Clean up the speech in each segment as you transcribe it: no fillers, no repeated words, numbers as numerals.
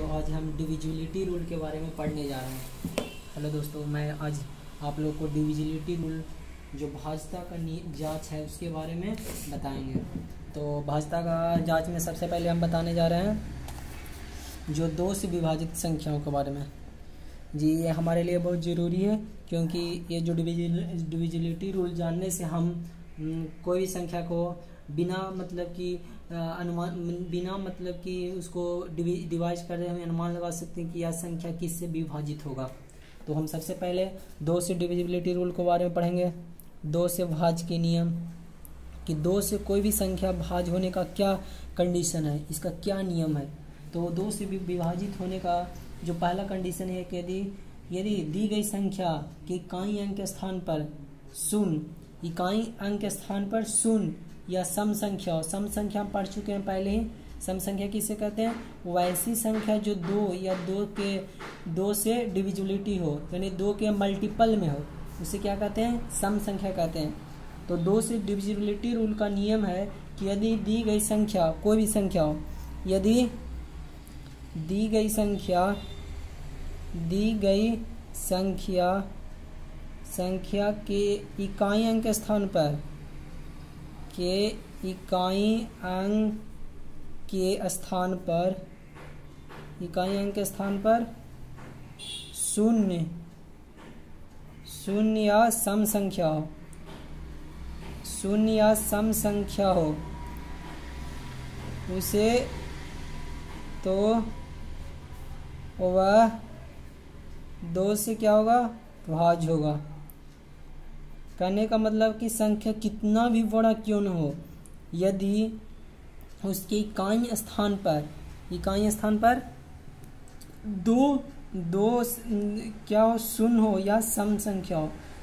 तो आज हम डिविजिबिलिटी रूल के बारे में पढ़ने जा रहे हैं। हेलो दोस्तों, मैं आज आप लोग को डिविजिबिलिटी रूल जो भाज्यता का जांच है उसके बारे में बताएंगे। तो भाज्यता का जांच में सबसे पहले हम बताने जा रहे हैं जो दो से विभाजित संख्याओं के बारे में। जी, ये हमारे लिए बहुत ज़रूरी है क्योंकि ये जो डिविजिबिलिटी रूल जानने से हम कोई भी संख्या को बिना मतलब कि उसको डिवाइड कर रहे हैं, अनुमान लगा सकते हैं कि यह संख्या किससे विभाजित होगा। तो हम सबसे पहले दो से डिविजिबिलिटी रूल के बारे में पढ़ेंगे। दो से भाज्य के नियम कि दो से कोई भी संख्या भाज्य होने का क्या कंडीशन है, इसका क्या नियम है। तो दो से विभाजित होने का जो पहला कंडीशन है कि यदि दी गई संख्या के इकाई अंक के स्थान पर शून्य, इकाई अंक के स्थान पर शून्य या सम संख्या, सम संख्या पढ़ चुके हैं पहले ही। सम संख्या किसे कहते हैं? वैसी संख्या जो दो या दो से डिविजिबिलिटी हो, यानी दो के मल्टीपल में हो, उसे क्या कहते हैं? सम संख्या कहते हैं। तो दो से डिविजिबिलिटी रूल का नियम है कि यदि दी गई संख्या, कोई भी संख्या हो, यदि दी गई संख्या के इकाई अंक के स्थान पर शून्य या सम संख्या हो, उसे तो वह दो से क्या होगा? भाज्य होगा। कहने का मतलब कि संख्या कितना भी बड़ा क्यों न हो, यदि उसके इकाई स्थान पर दो क्या हो? शून्य हो या सम संख्या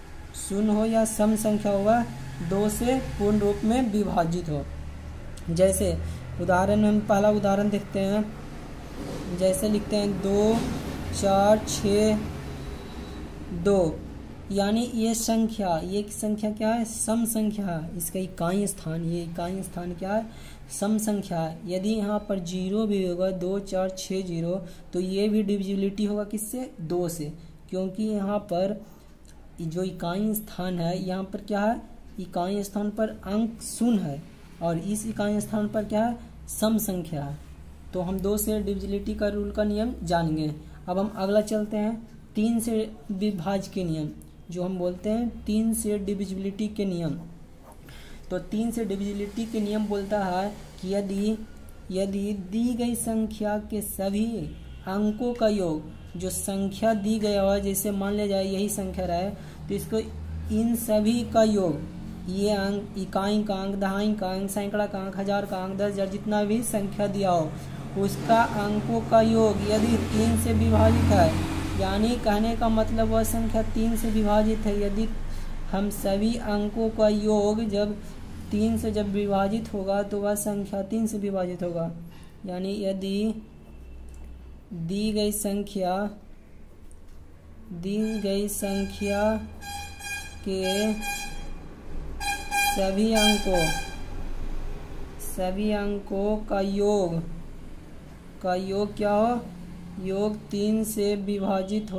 हो, वह दो से पूर्ण रूप में विभाजित हो। जैसे उदाहरण, हम पहला उदाहरण देखते हैं। जैसे लिखते हैं 2 4 6 2, यानी ये संख्या क्या है? सम संख्या है। इसका इकाई स्थान क्या है? सम संख्या है। यदि यहाँ पर 0 भी होगा, 2 4 6 0, तो ये भी डिविजिबिलिटी होगा किससे? 2 से, क्योंकि यहाँ पर जो इकाई स्थान है, यहाँ पर क्या है? इकाई स्थान पर अंक शून्य है और इस इकाई स्थान पर क्या है? सम संख्या है। तो हम दो से डिविजिबिलिटी का रूल का नियम जानेंगे। अब हम अगला चलते हैं 3 से विभाज्य के नियम, जो हम बोलते हैं 3 से डिविजिबिलिटी के नियम। तो 3 से डिविजिबिलिटी के नियम बोलता है कि यदि दी गई संख्या के सभी अंकों का योग, जो संख्या दी गया हो, जैसे मान लिया जाए यही संख्या रहा, तो इसको इन सभी का योग, ये अंक, इकाई का अंक, दहाई का अंक, सैकड़ा का अंक, हजार का अंक, 10,000, जितना भी संख्या दिया हो, उसका अंकों का योग यदि 3 से विभाजित है, यानी कहने का मतलब वह संख्या 3 से विभाजित है। यदि हम सभी अंकों का योग जब 3 से जब विभाजित होगा तो वह संख्या 3 से विभाजित होगा। यानी यदि दी गई संख्या के सभी अंकों का योग क्या हो? योग 3 से विभाजित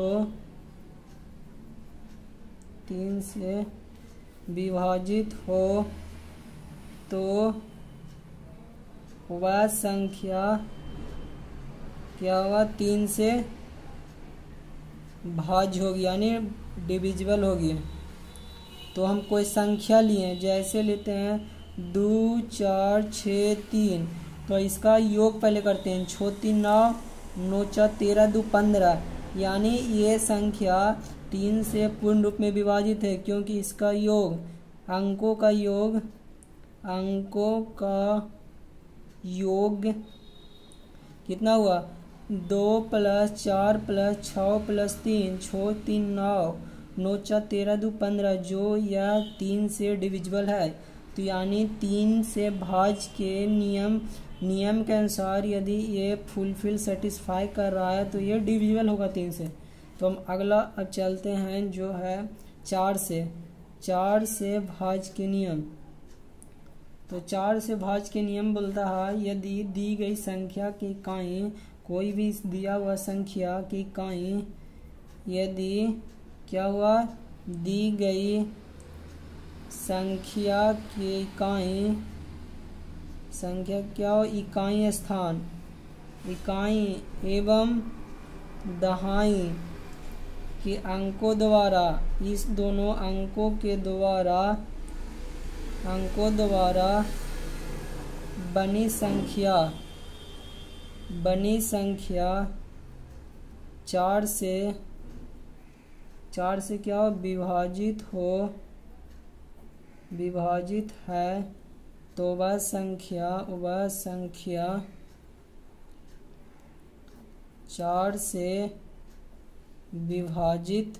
हो, तो वह संख्या क्या होगा? 3 से भाज्य होगी, यानी डिविजिबल होगी। तो हम कोई संख्या लिए, जैसे लेते हैं 2 4 6 3, तो इसका योग पहले करते हैं। 6 3 9, 9 4 13, 2 15, यानी ये संख्या 3 से पूर्ण रूप में विभाजित है, क्योंकि इसका योग, अंकों का योग कितना हुआ? 2 + 4 + 6 + 3, 6 3 9, 9 4 13, 2 15, जो यह 3 से डिविजिबल है। तो यानी 3 से भाज्य के नियम के अनुसार यदि ये फुलफिल सेटिस्फाई कर रहा है तो ये डिविजिबल होगा 3 से। तो हम अगला अब चलते हैं जो है 4 से भाज्य के नियम। तो 4 से भाज्य के नियम बोलता है यदि दी गई संख्या की इकाई कोई भी दिया हुआ संख्या की इकाई यदि क्या हुआ, दी गई संख्या की इकाई, संख्या क्या हो, इकाई स्थान, इकाई एवं दहाई के अंकों द्वारा, इस दोनों अंकों द्वारा बनी संख्या 4 से क्या हो, विभाजित है, तो वह संख्या 4 से विभाजित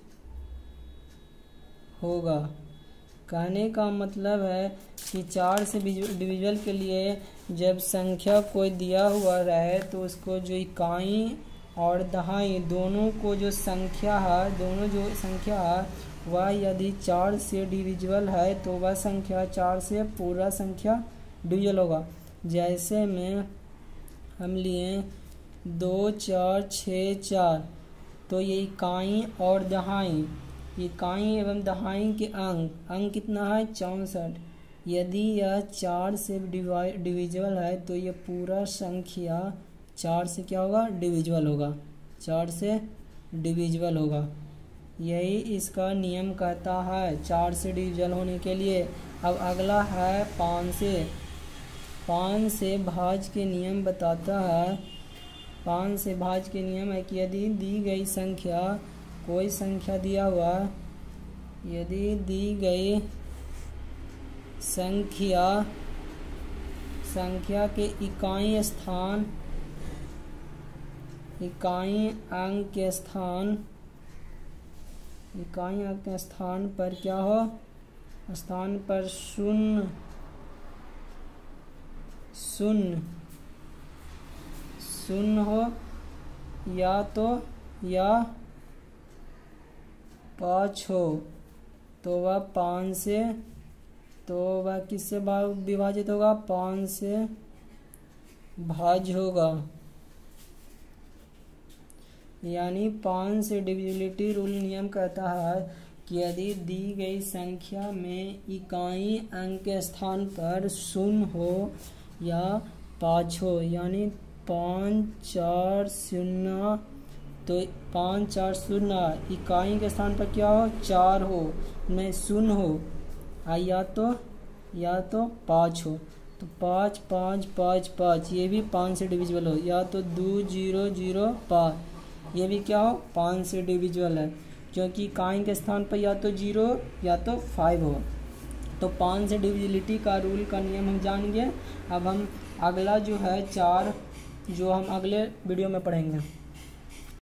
होगा। कहने का मतलब है कि 4 से डिविजल के लिए जब संख्या कोई दिया हुआ रहे तो उसको जो इकाई और दहाई दोनों जो संख्या है वह यदि 4 से डिविजिबल है तो वह संख्या 4 से पूरा संख्या डिविजल होगा। जैसे में हम लिए 2 4 6 4, तो ये इकाई और दहाई, इकाई एवं दहाई के अंक कितना है, 64। यदि यह 4 से डिविजिबल है तो ये पूरा संख्या 4 से क्या होगा, डिविजिबल होगा, 4 से डिविजिबल होगा। यही इसका नियम कहता है 4 से डिविजिबल होने के लिए। अब अगला है 5 से भाज के नियम बताता है। 5 से भाज के नियम है कि यदि दी गई संख्या, कोई संख्या दिया हुआ, यदि दी गई संख्या के इकाई अंक के स्थान पर क्या हो, स्थान पर शून्य हो या 5 हो, तो वह 5 से, तो वह किससे विभाजित होगा, 5 से भाज्य होगा। यानी 5 से डिविजिबिलिटी रूल नियम कहता है कि यदि दी गई संख्या में इकाई अंक के स्थान पर 0 हो या 5 हो, यानी 5 4 0, तो 5 4 0 इकाई के स्थान पर क्या हो, 4 हो, नहीं 0 हो, या तो 5 हो, तो 5 5 5 5 ये भी 5 से डिविजिबल हो, या तो 2 0 0 5 ये भी क्या हो, 5 से डिविजिबल है, क्योंकि इकाई के स्थान पर या तो 0 या तो 5 हो। तो 5 से डिविजिबिलिटी का रूल का नियम हम जान गए। अब हम अगला जो है 4 जो हम अगले वीडियो में पढ़ेंगे।